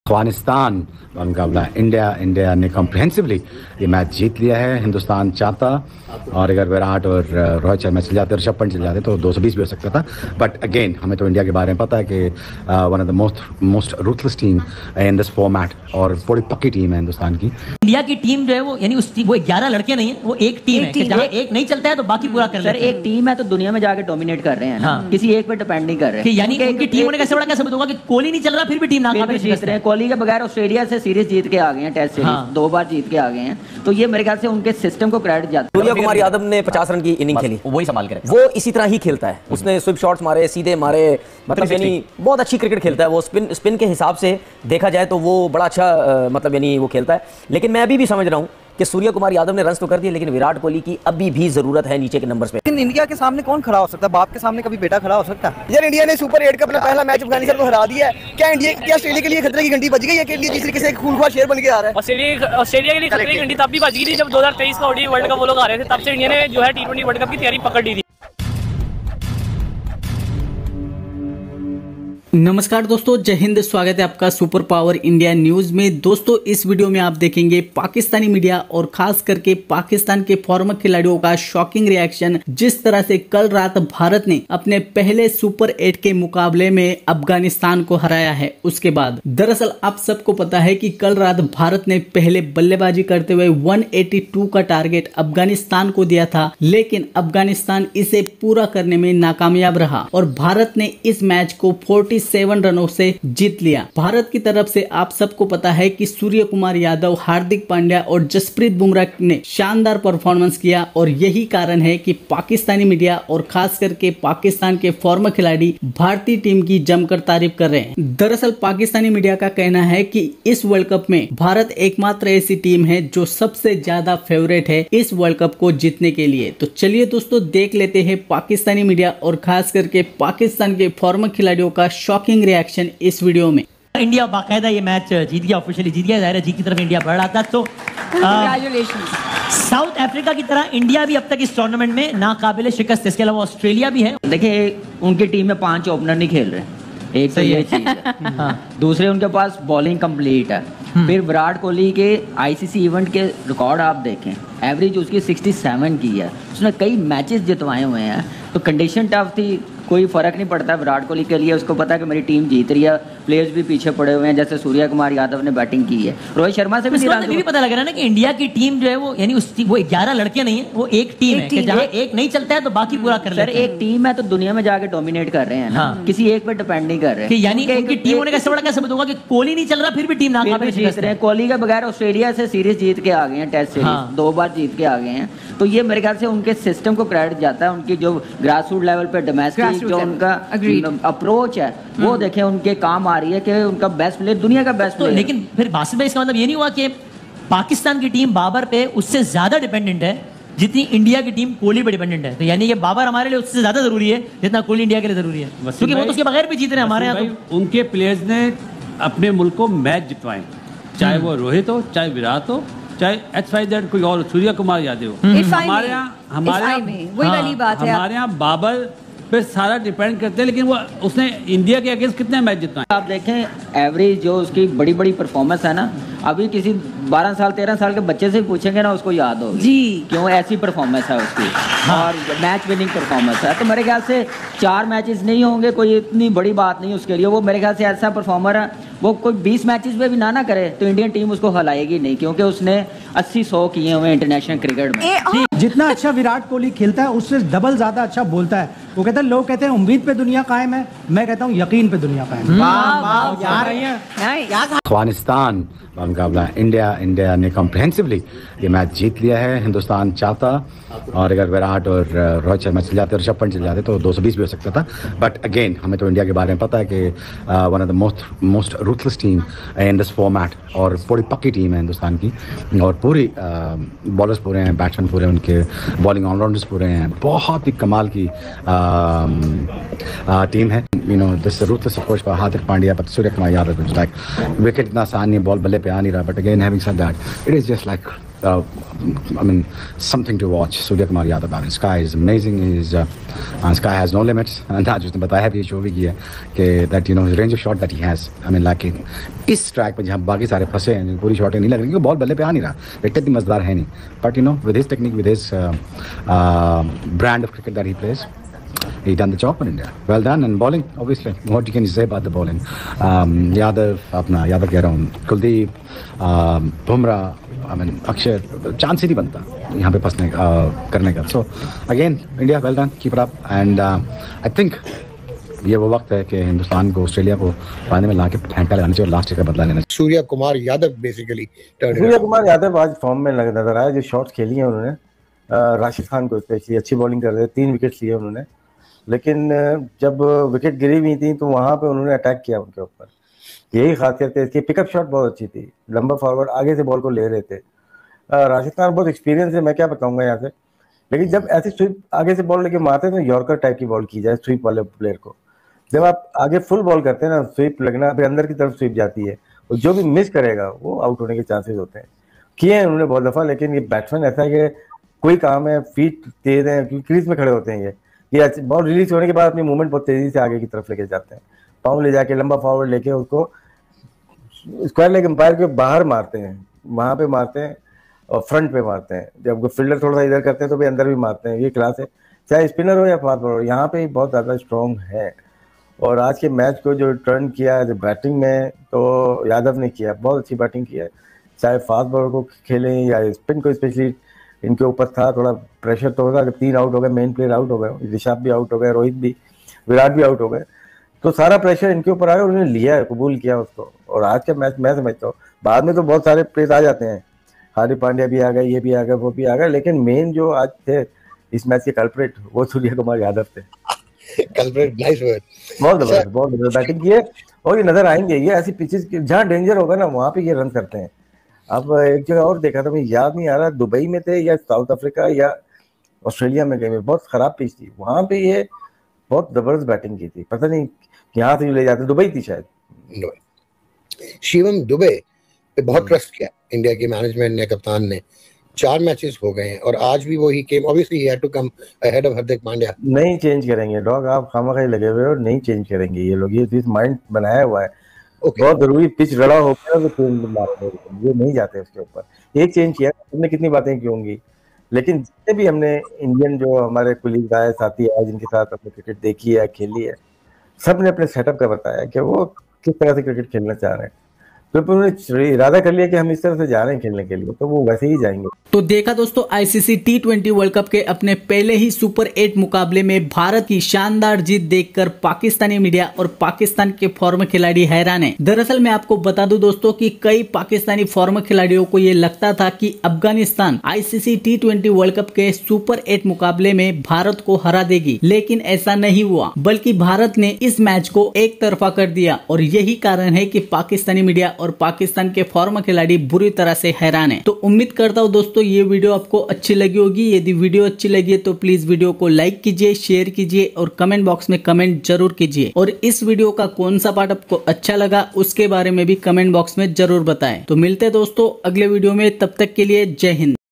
अफगानिस्तान का मुकाबला इंडिया ने कॉम्प्रिहेंसिवली ये मैच जीत लिया है। हिंदुस्तान चाहता और अगर विराट और रोहित शर्मा चल जाते, ऋषभ पंत चल जाते तो 220 भी हो सकता था। बट अगेन हमें तो इंडिया के बारे में पता है कि one of the most ruthless team in this format और बड़ी पक्की टीम है हिंदुस्तान की। इंडिया की टीम जो है वो यानी वो 11 लड़के नहीं है, वो एक टीम है। जहाँ एक नहीं चलता है तो बाकी पूरा कर लेते हैं। एक टीम है तो दुनिया में जाके डोमिनेट कर रहे हैं ना, किसी एक पे डिपेंड नहीं कर रहे। यानी उनकी टीम होने का सबसे बड़ा क्या सबूत होगा कि कोहली नहीं चल रहा फिर भी टीम नाकाम जीत रहे हैं। कोहली के बगैर ऑस्ट्रेलिया से सीरीज जीत के आ गए हैं, टेस्ट सीरीज 2 बार जीत के आ गए हैं। तो ये मेरे ख्याल से उनके सिस्टम को क्रेडिट जाता है। सूर्य कुमार यादव ने 50 रन की इनिंग खेली, वही संभाल के वो इसी तरह ही खेलता है। उसने स्विप शॉट्स मारे, सीधे मारे, मतलब यानी बहुत अच्छी क्रिकेट खेलता है वो। स्पिन के हिसाब से देखा जाए तो वो बड़ा अच्छा मतलब यानी वो खेलता है। लेकिन मैं अभी भी समझ रहा हूँ कि सूर्य कुमार यादव ने रन तो कर दिए, लेकिन विराट कोहली की अभी भी जरूरत है नीचे के नंबर्स पे। लेकिन इंडिया के सामने कौन खड़ा हो सकता है? बाप के सामने कभी बेटा खड़ा हो सकता है? यार इंडिया ने सुपर 8 का अपना पहला मैच अफगानिस्तान को हरा दिया है। क्या ऑस्ट्रेलिया के लिए खतरे की घंटी बज गई है? कि इंडिया जिस तरीके से खूनख्वार शेर बन के आ रहा है। ऑस्ट्रेलिया के लिए खतरे की घंटी तब भी बज गई थी जब 2023 का ओडीआई वर्ल्ड कप वो लोग आ रहे थे। तब से इंडिया ने जो है T20 वर्ल्ड कप की तैयारी पकड़ ली थी। नमस्कार दोस्तों, जय हिंद। स्वागत है आपका सुपर पावर इंडिया न्यूज में। दोस्तों इस वीडियो में आप देखेंगे पाकिस्तानी मीडिया और खास करके पाकिस्तान के फॉर्मर खिलाड़ियों का शॉकिंग रिएक्शन। जिस तरह से कल रात भारत ने अपने पहले सुपर 8 के मुकाबले में अफगानिस्तान को हराया है, उसके बाद दरअसल आप सबको पता है कि कल रात भारत ने पहले बल्लेबाजी करते हुए 182 का टारगेट अफगानिस्तान को दिया था, लेकिन अफगानिस्तान इसे पूरा करने में नाकामयाब रहा और भारत ने इस मैच को 47 रनों से जीत लिया। भारत की तरफ से आप सबको पता है कि सूर्य कुमार यादव, हार्दिक पांड्या और जसप्रीत बुमराह ने शानदार परफॉर्मेंस किया और यही कारण है कि पाकिस्तानी मीडिया और खास करके पाकिस्तान के फॉर्मर खिलाड़ी भारतीय टीम की जमकर तारीफ कर रहे हैं। दरअसल पाकिस्तानी मीडिया का कहना है कि इस वर्ल्ड कप में भारत एकमात्र ऐसी टीम है जो सबसे ज्यादा फेवरेट है इस वर्ल्ड कप को जीतने के लिए। तो चलिए दोस्तों देख लेते हैं पाकिस्तानी मीडिया और खास करके पाकिस्तान के फॉर्मर खिलाड़ियों का शॉकिंग रिएक्शन इस वीडियो में। इंडिया बाकायदा ये मैच जीत गया, ऑफिशियली जीत गया। जाहिर है जीत की तरफ इंडिया बढ़ रहा था। तो साउथ अफ्रीका की तरह इंडिया भी अब तक इस टूर्नामेंट में नाकाबिले शिकस्त, इसके अलावा ऑस्ट्रेलिया भी है। देखिए उनकी टीम में 5 ओपनर नहीं खेल रहे, एक तो ये चीज है। दूसरे उनके पास बॉलिंग कंप्लीट है। फिर विराट कोहली के आईसीसी इवेंट के रिकॉर्ड आप देखें, एवरेज उसकी 67 की है। उसने कई मैचेस जितवाए हुए हैं। तो कंडीशन टफ थी, कोई फर्क नहीं पड़ता विराट कोहली के लिए। उसको पता है कि मेरी टीम जीत रही है। प्लेयर्स भी पीछे पड़े हुए हैं, जैसे सूर्य कुमार यादव ने बैटिंग की है, रोहित शर्मा से भी पता लग रहा है ना कि इंडिया की टीम जो है वो यानी वो 11 लड़के नहीं है, वो एक टीम है। जहाँ एक नहीं चलता है तो बाकी पूरा कर लेते हैं। एक टीम है तो दुनिया में जाके डोमिनेट कर रहे हैं ना, किसी एक पे डिपेंड नहीं कर रहे। यानी उनकी टीम होने का सबसे बड़ा क्या सबूत होगा कि कोहली नहीं चल रहा फिर भी टीम नाकाम जीत रहे हैं। कोहली के बगैर ऑस्ट्रेलिया से सीरीज जीत के आ गए हैं, टेस्ट सीरीज 2 बार जीत के आ गए हैं। तो ये मेरे ख्याल से उनके सिस्टम को क्रेडिट जाता है। उनकी जो ग्रासरूट लेवल पे डोमेस्टिक जो उनका अप्रोच है वो देखें, उनके काम आ रही है कि उनका बेस्ट प्लेयर, दुनिया का बेस्ट प्लेयर। लेकिन फिर बासित भाई इसका मतलब ये नहीं हुआ कि पाकिस्तान की टीम बाबर पे उससे ज्यादा डिपेंडेंट है जितनी इंडिया की टीम कोहली पे डिपेंडेंट है? तो यानी कि बाबर हमारे लिए उससे ज्यादा जरूरी है जितना कोहली इंडिया के लिए जरूरी है, क्योंकि वो तो उसके बगैर भी जीत रहे हैं हमारे यहाँ। तो उनके प्लेयर्स ने अपने मुल्क को मैच जितवाए, चाहे वो रोहित हो, चाहे विराट हो, चाहे XYZ कोई और, सूर्य कुमार यादव हो। हमारे यहाँ बाबर पे सारा डिपेंड करते हैं, लेकिन वो उसने इंडिया के अगेंस्ट कितने मैच जितवाए? आप देखें एवरेज जो उसकी बड़ी बड़ी परफॉर्मेंस है ना, अभी किसी 12 साल 13 साल के बच्चे से पूछेंगे ना उसको याद होगी जी, क्यों ऐसी परफॉर्मेंस है उसकी। और मैच विनिंग परफॉर्मेंस है। तो मेरे ख्याल से 4 मैचेस नहीं होंगे, कोई इतनी बड़ी बात नहीं उसके लिए। वो मेरे ख्याल से ऐसा परफॉर्मर है, वो कोई 20 मैचेस में भी ना करे तो इंडियन टीम उसको हलाएगी नहीं, क्योंकि उसने 80-100 किए हुए इंटरनेशनल क्रिकेट में। जितना अच्छा विराट कोहली खेलता है उससे डबल ज्यादा अच्छा बोलता है। वो कहता है, लोग कहते हैं उम्मीद पे दुनिया कायम है, मैं कहता हूँ यकीन पे दुनिया कायम है। अफगानिस्तान का मुकाबला इंडिया ने कॉम्प्रिहेंसिवली ये मैच जीत लिया है। हिंदुस्तान चाहता और अगर विराट और रोहित शर्मा चल जाते, ऋषभ पंत चल जाते तो 220 भी हो सकता था। बट अगेन हमें तो इंडिया के बारे में पता है कि one of the most ruthless team in this format और बड़ी पक्की टीम है हिंदुस्तान की। और पूरी बॉलर्स पूरे हैं, बैट्समैन पूरे हैं, उनके बॉलिंग ऑलराउंडर्स पूरे हैं। बहुत ही कमाल की टीम है। You know this ruthless approach for Hardik Pandya, but Suryakumar Yadav like wicket इतना आसान नहीं, बॉल बल्ले पे आ नहीं रहा। But again having said that, it is just like I mean, something to watch. Surya Kumar Yadav, man, Sky is amazing. Sky has no limits. And आज उसने बताया भी, शो भी किया कि that you know range of shot that he has. I mean, like इस track पे जहाँ बाकी सारे फंसे हैं, पूरी शॉटें नहीं लग रही, क्योंकि बॉल बल्ले पे आ नहीं रहा, विकेट इतनी मजेदार है नहीं. But you know, with his technique, with his brand of cricket that he plays, he done the job for India. Well done. And bowling, obviously, what can you say about the bowling? Yadav कह रहा हूँ, Kuldeep, Bumrah, I mean, Axar, chance ही नहीं बनता यहाँ पे फंसने करने का. So again, India, well done, keep it up. And I think ये वो वक्त है कि हिंदुस्तान को, ऑस्ट्रेलिया को पानी में लाके फेंटा लगाना चाहिए और लास्ट का बदला लेना चाहिए. Suryakumar Yadav basically, Suryakumar Yadav आज फॉर्म में नजर आया. जो शॉट्स खेली हैं उन्होंने, राशिद खान को स्पेशली अच्छी बॉलिंग कर रहे थे, 3 विकेट लिए उन्होंने. लेकिन जब विकेट गिरी हुई थी तो वहां पे उन्होंने अटैक किया उनके ऊपर. यही खासियत है इसकी. पिकअप शॉट बहुत अच्छी थी, लंबा फॉरवर्ड आगे से बॉल को ले रहे थे. राशिद खान बहुत एक्सपीरियंस है, मैं क्या बताऊंगा यहाँ से. लेकिन जब ऐसे स्वीप आगे से बॉल लेके मारते हैं तो यॉर्कर टाइप की बॉल की जाए स्वीप वाले प्लेयर को. जब आप आगे फुल बॉल करते हैं ना, स्वीप लगना, फिर अंदर की तरफ स्वीप जाती है, और जो भी मिस करेगा वो आउट होने के चांसेस होते हैं. किए हैं उन्होंने बहुत दफा. लेकिन ये बैट्समैन ऐसा है कि कोई काम है, फीट तेज है, क्योंकि क्रीज में खड़े होते हैं. ये बॉल रिलीज होने के बाद अपनी मूवमेंट बहुत तेजी से आगे की तरफ लेके जाते हैं. पाँव ले जाके लंबा फॉरवर्ड लेके उसको स्क्वायर लेग एम्पायर के बाहर मारते हैं, वहां पे मारते हैं और फ्रंट पे मारते हैं. जब फील्डर थोड़ा सा इधर करते हैं तो भी अंदर भी मारते हैं. ये क्लास है, चाहे स्पिनर हो या फास्ट बॉलर, यहाँ पे बहुत ज़्यादा स्ट्रॉन्ग है. और आज के मैच को जो टर्न किया जो बैटिंग में, तो यादव ने किया, बहुत अच्छी बैटिंग की है. चाहे फास्ट बॉलर को खेलें या स्पिन को, स्पेशली इनके ऊपर था थोड़ा प्रेशर तो होगा. 3 आउट हो गए, मेन प्लेयर आउट हो गए, ऋषभ भी आउट हो गए, रोहित भी, विराट भी आउट हो गए. तो सारा प्रेशर इनके ऊपर आया, उन्होंने लिया, कबूल किया उसको. और आज का मैच मैं समझता हूँ, बाद में तो बहुत सारे प्लेयर आ जाते हैं, हार्दिक पांड्या भी आ गए, ये भी आ गए, वो भी आ गए, लेकिन मेन जो आज थे इस मैच के कल्प्रिट वो सूर्या कुमार यादव थे. Culprit, nice word. बहुत जबरदस्त बैटिंग की है. और ये नजर आएंगे, ये ऐसी पिचेस जहाँ डेंजर होगा ना वहाँ पे ये रन करते हैं. अब एक जगह और देखा था, मुझे याद नहीं आ रहा, दुबई में थे या साउथ अफ्रीका या ऑस्ट्रेलिया में गए, बहुत खराब पिच थी, वहां पे ये बहुत जबरदस्त बैटिंग की थी. पता नहीं यहाँ से ले जाते, दुबई थी शायद. शिवम दुबे पे बहुत ट्रस्ट किया इंडिया के मैनेजमेंट ने, कप्तान ने. 4 मैचेस हो गए हैं और आज भी वो ही came. Obviously he had to come ahead of Hardik Pandya. नहीं चेंज करेंगे डॉग, आप खामखा लगे हुए और नहीं चेंज करेंगे ये लोग. ये माइंड बनाया हुआ है. बहुत जरूरी पिच रड़ा हो गया तो चेंज मारते, ये नहीं जाते उसके ऊपर. एक चेंज किया, हमने कितनी बातें की होंगी, लेकिन जितने भी हमने इंडियन जो हमारे कुलीग आए, साथी आए, जिनके साथ अपने क्रिकेट देखी है, खेली है, सब ने अपने सेटअप का बताया कि वो किस तरह से क्रिकेट खेलना चाह रहे हैं. तो उन्होंने इरादा कर लिया कि हम इस तरह से जा रहे हैं खेलने के लिए, तो वो वैसे ही जाएंगे. तो देखा दोस्तों, आईसीसी T20 वर्ल्ड कप के अपने पहले ही सुपर 8 मुकाबले में भारत की शानदार जीत देखकर पाकिस्तानी मीडिया और पाकिस्तान के फॉर्मर खिलाड़ी हैरान है. दरअसल मैं आपको बता दूं दोस्तों कि कई पाकिस्तानी फॉर्मर खिलाड़ियों को ये लगता था कि Afghanistan ICC T20 world cup के सुपर 8 मुकाबले में भारत को हरा देगी, लेकिन ऐसा नहीं हुआ, बल्कि भारत ने इस मैच को एक तरफा कर दिया. और यही कारण है कि पाकिस्तानी मीडिया और पाकिस्तान के फॉर्मर खिलाड़ी बुरी तरह से हैरान है. तो उम्मीद करता हूं दोस्तों ये वीडियो आपको अच्छी लगी होगी. यदि वीडियो अच्छी लगी है तो प्लीज वीडियो को लाइक कीजिए, शेयर कीजिए और कमेंट बॉक्स में कमेंट जरूर कीजिए. और इस वीडियो का कौन सा पार्ट आपको अच्छा लगा उसके बारे में भी कमेंट बॉक्स में जरूर बताएं. तो मिलते हैं दोस्तों अगले वीडियो में, तब तक के लिए जय हिंद.